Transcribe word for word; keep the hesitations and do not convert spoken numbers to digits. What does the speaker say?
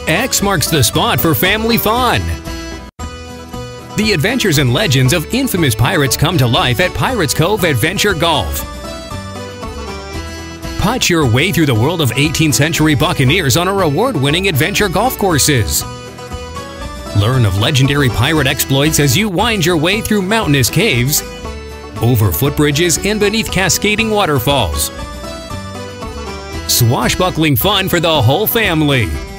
X marks the spot for family fun. The adventures and legends of infamous pirates come to life at Pirates Cove Adventure Golf. Putt your way through the world of eighteenth century buccaneers on our award-winning adventure golf courses. Learn of legendary pirate exploits as you wind your way through mountainous caves, over footbridges and beneath cascading waterfalls. Swashbuckling fun for the whole family.